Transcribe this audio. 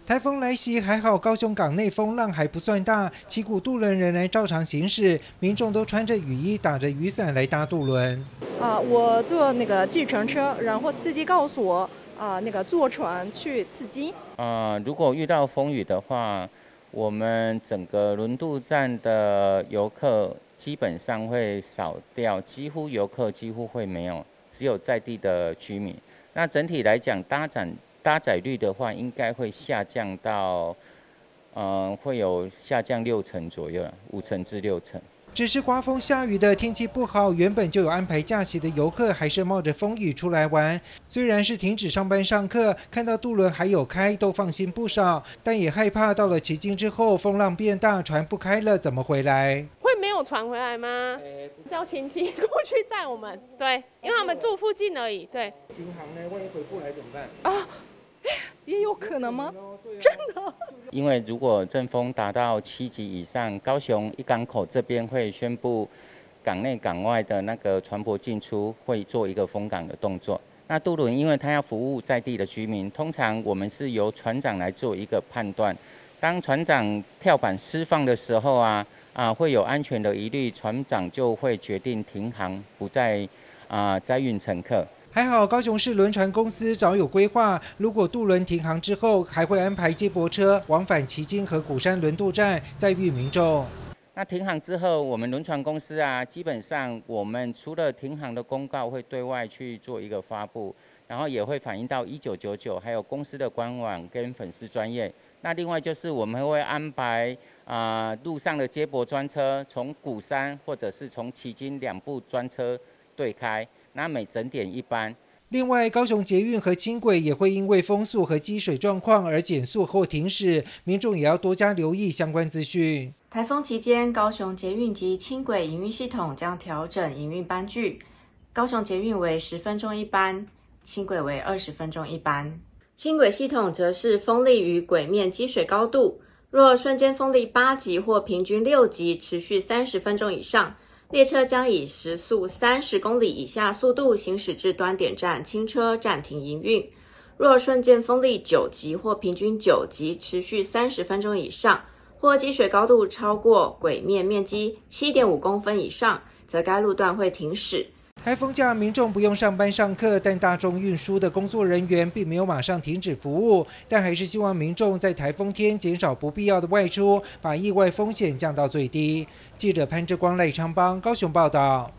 台风来袭，还好高雄港内风浪还不算大，旗鼓渡轮仍然照常行驶，民众都穿着雨衣、打着雨伞来搭渡轮。 我坐那个计程车，然后司机告诉我，那个坐船去刺激。 如果遇到风雨的话，我们整个轮渡站的游客基本上会少掉，游客几乎会没有，只有在地的居民。那整体来讲，搭载率的话，应该会下降到，会有下降60%左右，5%至6%。 只是刮风下雨的天气不好，原本就有安排假期的游客还是冒着风雨出来玩。虽然是停止上班上课，看到渡轮还有开，都放心不少，但也害怕到了旗津之后，风浪变大，船不开了，怎么回来？ 会没有船回来吗？叫亲戚过去载我们，对，因为他们住附近而已，对。 停航呢，万一回不来怎么办？ 也有可能吗？真的？ 因为如果阵风达到7级以上，高雄一港口这边会宣布港内港外的那个船舶进出会做一个封港的动作。那渡轮因为它要服务在地的居民，通常我们是由船长来做一个判断。当船长跳板释放的时候会有安全的疑虑，船长就会决定停航，不再载运乘客。 还好，高雄市轮船公司早有规划，如果渡轮停航之后，还会安排接驳车往返旗津和鼓山轮渡站载运民众。 那停航之后，我们轮船公司基本上我们除了停航的公告会对外去做一个发布，然后也会反映到1999，还有公司的官网跟粉丝专页。那另外就是我们会安排路上的接驳专车，从鼓山或者是从旗津2部专车对开。那每整点1班。 另外，高雄捷运和轻轨也会因为风速和积水状况而减速或停驶，民众也要多加留意相关资讯。 台风期间，高雄捷运及轻轨营运系统将调整营运班距，高雄捷运为10分钟1班，轻轨为20分钟1班。轻轨系统则是风力与轨面积水高度，若瞬间风力8级或平均6级，持续30分钟以上，列车将以时速30公里以下速度行驶至端点站，轻车暂停营运。若瞬间风力9级或平均9级，持续30分钟以上，或积水高度超过轨面面积 7.5 公分以上，则该路段会停驶。 台风假，民众不用上班上课，但大众运输的工作人员并没有马上停止服务，但还是希望民众在台风天减少不必要的外出，把意外风险降到最低。记者潘志光、赖昌邦高雄报道。